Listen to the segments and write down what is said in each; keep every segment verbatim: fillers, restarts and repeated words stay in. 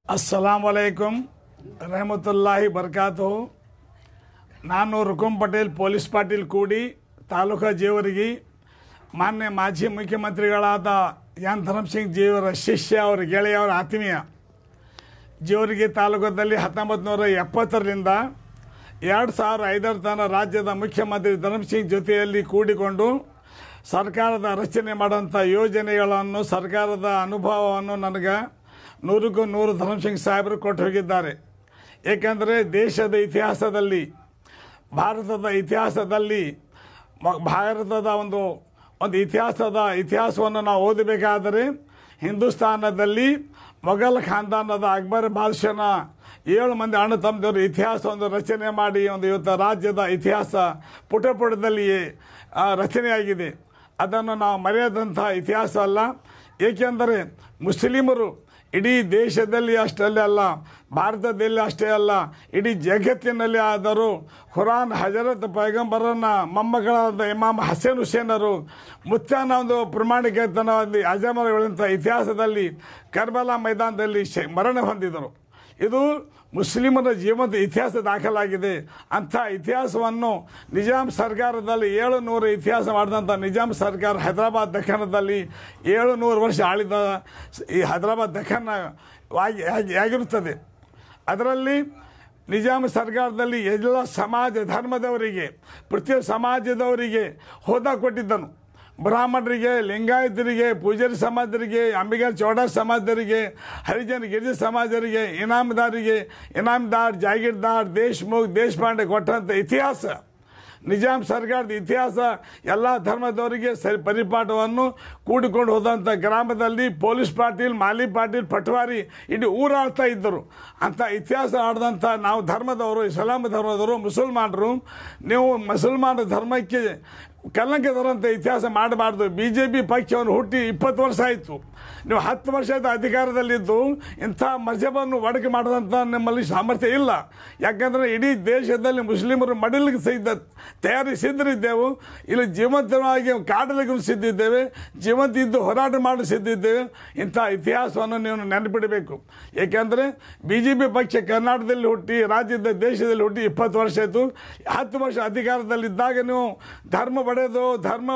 अस्सलामुअलैकुम रहमतुल्लाहि बरकातुहु। ನಾನು ರುಕುಂ ಪಟೇಲ್ ಪೊಲೀಸ್ ಪಾಟೀಲ್ ಕೂಡಿ ತಾಲೂಕಾ ಜೇವರ್ಗಿ ಮಾನ್ಯ ಮಾಜಿ ಮುಖ್ಯಮಂತ್ರಿಗಳಾದ ಎನ್ ಧರ್ಮಸಿಂಗ್ ಜಿಯವರ ಶಿಷ್ಯ ಅವರ ಗೆಳೆಯವರ ಆತ್ಮೀಯ ಜೇವರ್ಗಿ ತಾಲೂಕದಲ್ಲಿ ಹತ್ತೊಂಬತ್ತು ನೂರ ಎಪ್ಪತ್ತರಿಂದ ಎರಡು ಸಾವಿರ ಐದರ ತನಕ ರಾಜ್ಯದ ಮುಖ್ಯಮಂತ್ರಿ ಧರ್ಮಸಿಂಗ್ ಜೊತೆಯಲ್ಲಿ ಕೂಡಿಕೊಂಡು ಸರ್ಕಾರದ ರಚನೆ ಮಾಡುವಂಥ ಯೋಜನೆಗಳನ್ನು ಸರ್ಕಾರದ ಅನುಭವವನ್ನು ನನಗೆ ನೂರಕ್ಕೂ ನೂರು ಧರ್ಮಸಿಂಗ್ ಸಾಹೇಬರು ಕೊಟ್ಟು ಹೋಗಿದ್ದಾರೆ. ಏಕೆಂದರೆ ದೇಶದ ಇತಿಹಾಸದಲ್ಲಿ ಭಾರತದ ಇತಿಹಾಸದಲ್ಲಿ ಭಾರತದ ಒಂದು ಒಂದು ಇತಿಹಾಸದ ಇತಿಹಾಸವನ್ನು ನಾವು ಓದಬೇಕಾದರೆ ಹಿಂದೂಸ್ತಾನದಲ್ಲಿ ಮೊಘಲ್ ಖಾನ್ದಾನದ ಅಕ್ಬರ್ ಬಾದ್ಶಾನ ಏಳು ಮಂದಿ ಅಣ್ಣ ತಮ್ಮದವರು ಇತಿಹಾಸವನ್ನು ರಚನೆ ಮಾಡಿ ಒಂದು ಇವತ್ತು ರಾಜ್ಯದ ಇತಿಹಾಸ ಪುಟ ಪುಟದಲ್ಲಿ ರಚನೆಯಾಗಿದೆ. ಅದನ್ನು ನಾವು ಮರೆಯದಂಥ ಇತಿಹಾಸ ಅಲ್ಲ. ಏಕೆಂದರೆ ಮುಸ್ಲಿಮರು ಇಡೀ ದೇಶದಲ್ಲಿ ಅಷ್ಟೇ ಅಲ್ಲ, ಭಾರತದಲ್ಲಿ ಅಷ್ಟೇ ಅಲ್ಲ, ಇಡೀ ಜಗತ್ತಿನಲ್ಲಿ ಆದರೂ ಖುರಾನ್ ಹಜರತ್ ಪೈಗಂಬರನ್ನ ಮೊಮ್ಮಕ್ಕಳಾದ ಇಮಾಮ್ ಹಸೇನ್ ಹುಸೇನರು ಮುತ್ತಾನ ಒಂದು ಪ್ರಾಮಾಣಿಕತನವಾಗಿ ಅಜಮರಗಳಂಥ ಇತಿಹಾಸದಲ್ಲಿ ಕರ್ಬಲಾ ಮೈದಾನದಲ್ಲಿ ಮರಣ ಹೊಂದಿದರು. ಇದು ಮುಸ್ಲಿಮರ ಜೀವನದ ಇತಿಹಾಸ ದಾಖಲಾಗಿದೆ. ಅಂಥ ಇತಿಹಾಸವನ್ನು ನಿಜಾಮ್ ಸರ್ಕಾರದಲ್ಲಿ ಏಳು ನೂರು ಇತಿಹಾಸ ಮಾಡಿದಂಥ ನಿಜಾಮ್ ಸರ್ಕಾರ ಹೈದರಾಬಾದ್ ದಖನದಲ್ಲಿ ಏಳು ನೂರು ವರ್ಷ ಆಳಿದ ಈ ಹೈದರಾಬಾದ್ ದಖನ ಆಗಿರುತ್ತದೆ. ಅದರಲ್ಲಿ ನಿಜಾಮ್ ಸರ್ಕಾರದಲ್ಲಿ ಎಲ್ಲ ಸಮಾಜ ಧರ್ಮದವರಿಗೆ ಪ್ರತಿಯೊಂದು ಸಮಾಜದವರಿಗೆ ಹೋದ ಕೊಟ್ಟಿದ್ದನು. ಬ್ರಾಹ್ಮಣರಿಗೆ, ಲಿಂಗಾಯತರಿಗೆ, ಪೂಜಾರಿ ಸಮಾಜರಿಗೆ, ಅಂಬಿಗರ್ ಚೌಡ ಸಮಾಜದವರಿಗೆ, ಹರಿಜನ ಗಿರಿಜ ಸಮಾಜರಿಗೆ, ಇನಾಮದಾರಿಗೆ, ಇನಾಮದಾರ್, ಜಾಗೀರ್ದಾರ್, ದೇಶ್ಮುಖ್, ದೇಶಪಾಂಡೆ ಕೊಟ್ಟಂಥ ಇತಿಹಾಸ ನಿಜಾಮ್ ಸರ್ಕಾರದ ಇತಿಹಾಸ ಎಲ್ಲ ಧರ್ಮದವರಿಗೆ ಸರಿ ಪರಿಪಾಠವನ್ನು ಕೂಡಿಕೊಂಡು ಹೋದಂಥ ಗ್ರಾಮದಲ್ಲಿ ಪೊಲೀಸ್ ಪಾಟೀಲ್, ಮಾಲಿ ಪಾಟೀಲ್, ಪಟ್ವಾರಿ ಇಡೀ ಊರಾಳ್ತಾ ಇದ್ದರು. ಅಂಥ ಇತಿಹಾಸ ಆಡಿದಂಥ ನಾವು ಧರ್ಮದವರು, ಇಸ್ಲಾಂ ಧರ್ಮದವರು, ಮುಸಲ್ಮಾನರು, ನೀವು ಮುಸಲ್ಮಾನ ಧರ್ಮಕ್ಕೆ ಕಲ್ಲಂಕ ತರುವಂಥ ಇತಿಹಾಸ ಮಾಡಬಾರ್ದು. ಬಿ ಜೆ ಪಿ ಪಕ್ಷವನ್ನು ಹುಟ್ಟಿ ಇಪ್ಪತ್ತು ವರ್ಷ ಆಯಿತು. ನೀವು ಹತ್ತು ವರ್ಷದ ಅಧಿಕಾರದಲ್ಲಿದ್ದು ಇಂಥ ಮಜಬನ್ನು ಒಡಕೆ ಮಾಡಿದಂಥ ನಮ್ಮಲ್ಲಿ ಸಾಮರ್ಥ್ಯ ಇಲ್ಲ. ಯಾಕಂದರೆ ಇಡೀ ದೇಶದಲ್ಲಿ ಮುಸ್ಲಿಮರು ಮಡಿಲಿಗೆ ಸಿದ್ಧ ತಯಾರಿ ಸಿದ್ಧರಿದ್ದೆವು. ಇಲ್ಲಿ ಜೀವಂತವಾಗಿ ಕಾಡಲಿಗೂ ಸಿದ್ಧಿದ್ದೇವೆ, ಜೀವಂತ ಇದ್ದು ಹೋರಾಟ ಮಾಡಲು ಸಿದ್ಧಿದ್ದೇವೆ. ಇಂಥ ಇತಿಹಾಸವನ್ನು ನೀವು ನೆನಪಿಡಬೇಕು. ಏಕೆಂದರೆ ಬಿ ಜೆ ಪಿ ಪಕ್ಷ ಕರ್ನಾಟಕದಲ್ಲಿ ಹುಟ್ಟಿ ರಾಜ್ಯದ ದೇಶದಲ್ಲಿ ಹುಟ್ಟಿ ಇಪ್ಪತ್ತು ವರ್ಷ ಆಯಿತು. ಹತ್ತು ವರ್ಷ ಅಧಿಕಾರದಲ್ಲಿದ್ದಾಗ ನೀವು ಧರ್ಮ ಬಡೆಯೋದು, ಧರ್ಮ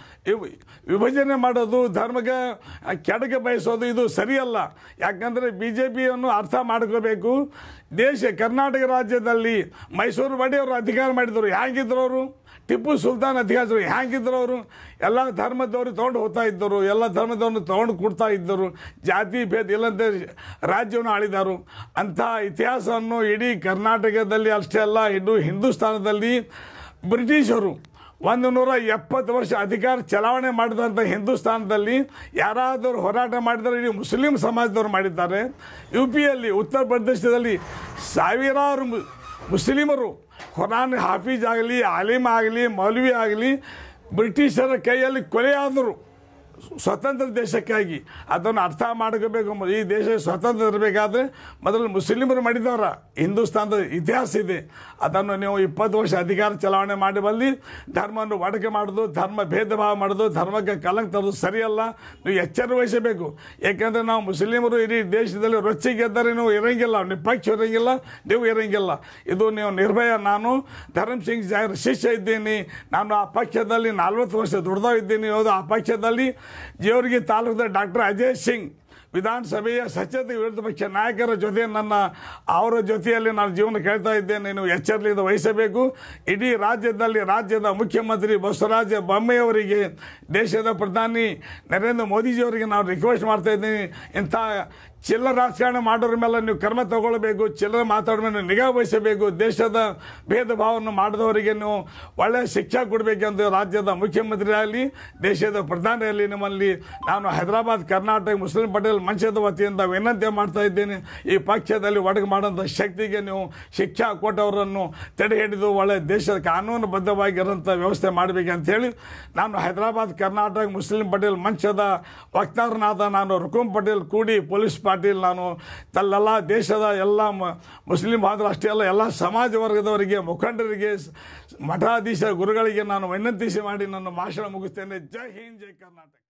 ವಿಭಜನೆ ಮಾಡೋದು, ಧರ್ಮಕ್ಕೆ ಕೆಡಕೆ ಬಯಸೋದು ಇದು ಸರಿಯಲ್ಲ. ಯಾಕಂದರೆ ಬಿ ಜೆ ಪಿಯನ್ನು ಅರ್ಥ ಮಾಡ್ಕೋಬೇಕು. ದೇಶ ಕರ್ನಾಟಕ ರಾಜ್ಯದಲ್ಲಿ ಮೈಸೂರು ಒಡೆಯವರು ಅಧಿಕಾರ ಮಾಡಿದರು. ಹೇಗಿದ್ರು ಅವರು? ಟಿಪ್ಪು ಸುಲ್ತಾನ್ ಅಧಿಕಾರಿಗಳು ಹೇಗಿದ್ರು ಅವರು? ಎಲ್ಲ ಧರ್ಮದವರು ತೊಗೊಂಡು ಹೋಗ್ತಾ ಇದ್ದರು, ಎಲ್ಲ ಧರ್ಮದವ್ರನ್ನ ತೊಗೊಂಡು ಕೊಡ್ತಾ ಇದ್ದರು. ಜಾತಿ ಭೇದ ಇಲ್ಲಂತೆ ರಾಜ್ಯವನ್ನು ಆಳಿದರು. ಅಂಥ ಇತಿಹಾಸವನ್ನು ಇಡೀ ಕರ್ನಾಟಕದಲ್ಲಿ ಅಷ್ಟೇ ಅಲ್ಲ, ಇಡೀ ಹಿಂದೂಸ್ತಾನದಲ್ಲಿ ಬ್ರಿಟಿಷರು ಒಂದು ನೂರ ಎಪ್ಪತ್ತು ವರ್ಷ ಅಧಿಕಾರ ಚಲಾವಣೆ ಮಾಡಿದಂಥ ಹಿಂದೂಸ್ತಾನದಲ್ಲಿ ಯಾರಾದರೂ ಹೋರಾಟ ಮಾಡಿದರೆ ಇಡೀ ಮುಸ್ಲಿಂ ಸಮಾಜದವರು ಮಾಡಿದ್ದಾರೆ. ಯು ಪಿಯಲ್ಲಿ ಉತ್ತರ ಪ್ರದೇಶದಲ್ಲಿ ಸಾವಿರಾರು ಮುಸ್ಲಿಮರು ಖುರಾನ್ ಹಾಫೀಜ್ ಆಗಲಿ, ಆಲಿಮ್ ಆಗಲಿ, ಮೌಲ್ವಿ ಆಗಲಿ ಬ್ರಿಟಿಷರ ಕೈಯಲ್ಲಿ ಕೊಲೆಯಾದರು ಸ್ವತಂತ್ರ ದೇಶಕ್ಕಾಗಿ. ಅದನ್ನು ಅರ್ಥ ಮಾಡ್ಕೋಬೇಕು. ಈ ದೇಶ ಸ್ವತಂತ್ರ ಇರಬೇಕಾದ್ರೆ ಮೊದಲು ಮುಸ್ಲಿಮರು ಮಾಡಿದವರ ಹಿಂದೂಸ್ತಾನದ ಇತಿಹಾಸ ಇದೆ. ಅದನ್ನು ನೀವು ಇಪ್ಪತ್ತು ವರ್ಷ ಅಧಿಕಾರ ಚಲಾವಣೆ ಮಾಡಿ ಬಂದು ಧರ್ಮವನ್ನು ಒಡಕೆ ಮಾಡೋದು, ಧರ್ಮ ಭೇದ ಭಾವ ಮಾಡೋದು, ಧರ್ಮಕ್ಕೆ ಕಲಂಕ ತರೋದು ಸರಿಯಲ್ಲ. ನೀವು ಎಚ್ಚರ ವಹಿಸಬೇಕು. ಏಕೆಂದರೆ ನಾವು ಮುಸ್ಲಿಮರು ಇಡೀ ದೇಶದಲ್ಲಿ ರೊಚ್ಚಿಗೆದ್ದರೆ ನೀವು ಇರಂಗಿಲ್ಲ, ನೀವು ಪಕ್ಷ ಇರಂಗಿಲ್ಲ, ನೀವು ಇರಂಗಿಲ್ಲ. ಇದು ನೀವು ನಿರ್ಭಯ. ನಾನು ಧರ್ಮಸಿಂಗ್ ಜಾಯರ್ ಶಿಷ್ಯ ಇದ್ದೀನಿ. ನಾನು ಆ ಪಕ್ಷದಲ್ಲಿ ನಲ್ವತ್ತು ವರ್ಷ ದುಡ್ದೋ ಇದ್ದೀನಿ. ಹೌದು, ಆ ಪಕ್ಷದಲ್ಲಿ ಜೇವರ್ಗಿ ತಾಲೂಕದ ಡಾಕ್ಟರ್ ಅಜಯ್ ಸಿಂಗ್ ವಿಧಾನಸಭೆಯ ಸಚೇತಕ ವಿರೋಧ ಪಕ್ಷ ನಾಯಕರ ಜೊತೆ ನನ್ನ ಅವರ ಜೊತೆಯಲ್ಲಿ ನಾನು ಜೀವನ ಕೇಳ್ತಾ ಇದ್ದೇನೆ. ನೀವು ಎಚ್ಚರಿಕೆಯಿಂದ ವಹಿಸಬೇಕು. ಇಡೀ ರಾಜ್ಯದಲ್ಲಿ ರಾಜ್ಯದ ಮುಖ್ಯಮಂತ್ರಿ ಬಸವರಾಜ ಬೊಮ್ಮೆಯವರಿಗೆ, ದೇಶದ ಪ್ರಧಾನಿ ನರೇಂದ್ರ ಮೋದಿಜಿಯವರಿಗೆ ನಾನು ರಿಕ್ವೆಸ್ಟ್ ಮಾಡ್ತಾ ಇದ್ದೀನಿ, ಇಂಥ ಚಿಲ್ಲರ ರಾಜಕಾರಣ ಮಾಡೋರ ಮೇಲೆ ನೀವು ಕ್ರಮ ತಗೊಳ್ಬೇಕು. ಚಿಲ್ಲರ ಮಾತಾಡೋ ಮೇಲೆ ನಿಗಾ ವಹಿಸಬೇಕು. ದೇಶದ ಭೇದ ಭಾವವನ್ನು ಮಾಡಿದವರಿಗೆ ನೀವು ಒಳ್ಳೆಯ ಶಿಕ್ಷೆ ಕೊಡಬೇಕೆಂದು ರಾಜ್ಯದ ಮುಖ್ಯಮಂತ್ರಿ ಆಗಲಿ, ದೇಶದ ಪ್ರಧಾನಿ ಆಗಲಿ ನಿಮ್ಮಲ್ಲಿ ನಾನು ಹೈದರಾಬಾದ್ ಕರ್ನಾಟಕ ಮುಸ್ಲಿಂ ಪಟೇಲ್ ಮಂಚದ ವತಿಯಿಂದ ವಿನಂತಿ ಮಾಡ್ತಾ ಇದ್ದೇನೆ. ಈ ಪಕ್ಷದಲ್ಲಿ ಒಡಗು ಮಾಡೋಂಥ ಶಕ್ತಿಗೆ ನೀವು ಶಿಕ್ಷಾ ಕೊಟ್ಟವರನ್ನು ತಡೆ ಹಿಡಿದು ಒಳ್ಳೆಯ ದೇಶದ ಕಾನೂನುಬದ್ಧವಾಗಿರೋಂಥ ವ್ಯವಸ್ಥೆ ಮಾಡಬೇಕಂತ ಹೇಳಿ ನಾನು ಹೈದರಾಬಾದ್ ಕರ್ನಾಟಕ ಮುಸ್ಲಿಂ ಪಟೇಲ್ ಮಂಚದ ವಕ್ತಾರನಾದ ನಾನು ರುಕುಂ ಪಟೇಲ್ ಕೂಡಿ ಪೊಲೀಸ್ ಪಾಟೀಲ್ ನಾನು ತಲ್ಲೆಲ್ಲ ದೇಶದ ಎಲ್ಲ ಮುಸ್ಲಿಂ ಬಾಂಧವರು ಅಷ್ಟೇ ಅಲ್ಲ, ಎಲ್ಲ ಸಮಾಜ ವರ್ಗದವರಿಗೆ, ಮುಖಂಡರಿಗೆ, ಮಠಾಧೀಶ ಗುರುಗಳಿಗೆ ನಾನು ವಿನಂತಿಸಿ ಮಾಡಿ ನನ್ನ ಭಾಷಣ ಮುಗಿಸ್ತೇನೆ. ಜೈ ಹಿಂದ್, ಜೈ ಕರ್ನಾಟಕ.